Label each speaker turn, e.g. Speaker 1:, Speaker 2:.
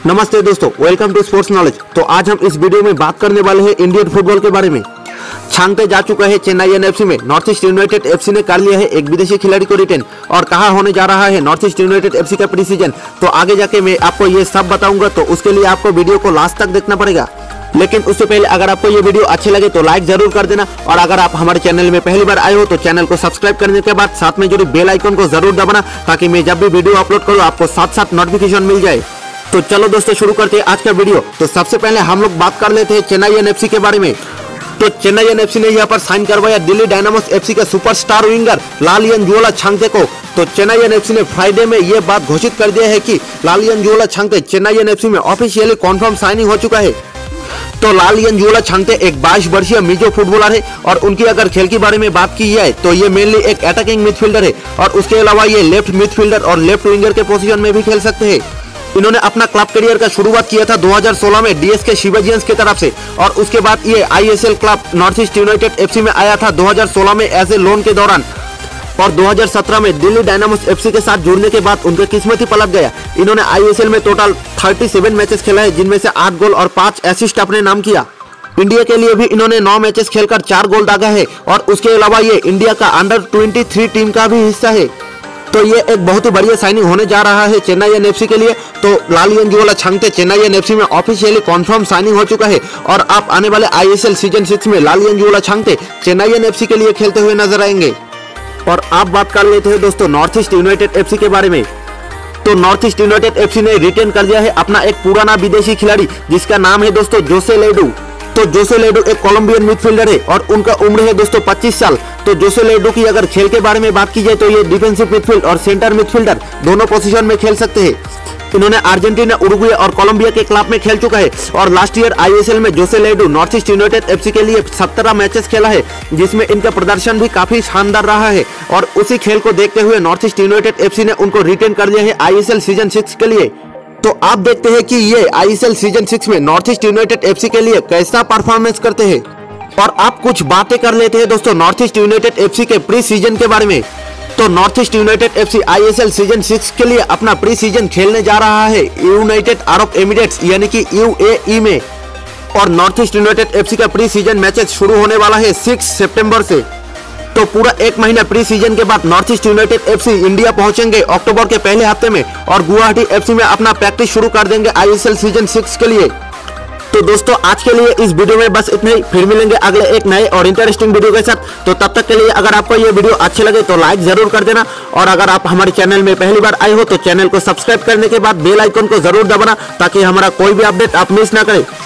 Speaker 1: नमस्ते दोस्तों, welcome to sports knowledge. तो आज हम इस वीडियो में बात करने वाले हैं इंडियन फुटबॉल के बारे में। छांगते जा चुका है चेन्नई एनएफसी में। नॉर्थ ईस्ट यूनाइटेड एफसी ने कर लिया है एक विदेशी खिलाड़ी को रिटेन। और कहाँ होने जा रहा है नॉर्थ ईस्ट यूनाइटेड एफसी का प्री सीजन, तो आगे जाके मैं आपको ये सब बताऊंगा। तो उसके लिए आपको वीडियो को लास्ट तक देखना पड़ेगा। लेकिन उससे पहले अगर आपको ये वीडियो अच्छे लगे तो लाइक जरूर कर देना, और अगर आप हमारे चैनल में पहली बार आए हो तो चैनल को सब्सक्राइब करने के बाद साथ में जुड़ी बेल आइकन को जरूर दबाना, ताकि मैं जब भी वीडियो अपलोड करूँ आपको साथ साथ नोटिफिकेशन मिल जाए। तो चलो दोस्तों शुरू करते हैं आज का वीडियो। तो सबसे पहले हम लोग बात कर लेते हैं चेन्नई एनएफसी के बारे में। तो चेन्नई एनएफसी ने यहाँ पर साइन करवाया दिल्ली डायनामोस एफसी का सुपरस्टार विंगर लालियनजुआला छांगते को। तो चेन्नई एनएफसी ने फ्राइडे में यह बात घोषित कर दिया है कि लालियनजुआला छांगते चेन्नई एनएफसी में ऑफिशियली कॉन्फर्म साइनिंग हो चुका है। तो लालियनजुआला छांगते एक 22 वर्षीय मिजो फुटबॉलर है, और उनकी अगर खेल के बारे में बात की जाए तो ये मेनली एक अटैकिंग मिडफील्डर है, और उसके अलावा ये लेफ्ट मिडफील्डर और लेफ्ट विंगर के पोजीशन में भी खेल सकते हैं। इन्होंने अपना क्लब करियर का शुरुआत किया था 2016 में डीएसके शिवाजियंस की तरफ से, और उसके बाद ये ISL club North East United FC में आया था 2016 में एज ए लोन के दौरान। और 2017 में दिल्ली डायनामोस एफसी के साथ जुड़ने के बाद उनका किस्मत ही पलट गया। इन्होंने आईएसएल में टोटल 37 मैचेस खेला है, जिनमें से 8 गोल और 5 असिस्ट अपने नाम किया। इंडिया के लिए भी इन्होंने 9 मैचेस खेलकर 4 गोल दागा है, और उसके अलावा ये इंडिया का अंडर-23 टीम का भी हिस्सा है। तो ये एक बहुत ही बढ़िया साइनिंग होने जा रहा है चेन्नई एनएफसी के लिए। तो लालियनजुआला छांगते चेन्नई एनएफसी में ऑफिशियली कॉन्फर्म साइनिंग हो चुका है, और आप आने वाले आईएसएल सीजन 6 में लालियनजुआला छांगते चेन्नई एनएफसी के लिए खेलते हुए नजर आएंगे। और आप बात कर लेते हैं दोस्तों नॉर्थ ईस्ट यूनाइटेड एफसी के बारे में। तो नॉर्थ ईस्ट यूनाइटेड एफसी ने रिटेन कर दिया है अपना एक पुराना विदेशी खिलाड़ी, जिसका नाम है दोस्तों जोसे लेडू। तो जोसे लेडू एक कोलंबियन मिडफील्डर है, और उनका उम्र है दोस्तों 25 साल। तो जोसे लेडू की अगर खेल के बारे में बात की जाए तो ये डिफेंसिव मिडफील्ड और सेंटर मिडफील्डर दोनों पोजीशन में खेल सकते हैं। इन्होंने अर्जेंटीना, उरुग्वे और कोलंबिया के क्लब में खेल चुका है, और लास्ट ईयर आईएसएल में Jose Leudo North East United FC के लिए 17 मैचेस खेला है, जिसमें इनका प्रदर्शन भी काफी शानदार रहा है। और उसी खेल को देखते हुए नॉर्थ ईस्ट यूनाइटेड एफसी ने उनको रिटेन कर दिया है आईएसएल सीजन 6 के लिए। तो आप देखते हैं कि ये आईएसएल सीजन 6 में नॉर्थ ईस्ट यूनाइटेड एफसी के लिए कैसा परफॉर्मेंस करते हैं। और आप कुछ बातें कर लेते हैं दोस्तों नॉर्थ ईस्ट यूनाइटेड एफसी के प्री सीजन के बारे में। तो North East United FC ISL season 6 के लिए अपना प्री सीजन खेलने जा रहा है यूनाइटेड अरब एमिरेट्स यानी कि यूएई में। और नॉर्थ ईस्ट यूनाइटेड एफसी का प्री सीजन मैचेस शुरू होने वाला है 6 सितंबर से। तो पूरा एक महीना प्री सीजन के बाद North East United FC India पहुंचेंगे अक्टूबर के पहले हफ्ते में, और गुवाहाटी एफसी में अपना प्रैक्टिस शुरू कर देंगे आईएसएल सीजन 6 के लिए। तो दोस्तों आज के लिए इस वीडियो में बस इतना ही। फिर मिलेंगे अगले एक नए और इंटरेस्टिंग वीडियो के साथ। तो तब तक के लिए अगर आपको ये वीडियो अच्छे लगे तो लाइक जरूर कर देना, और अगर आप हमारे चैनल में पहली बार आए हो तो चैनल को सब्सक्राइब करने के बाद बेल आइकन को जरूर दबाना, ताकि हमारा कोई भी अपडेट आप मिस ना करें।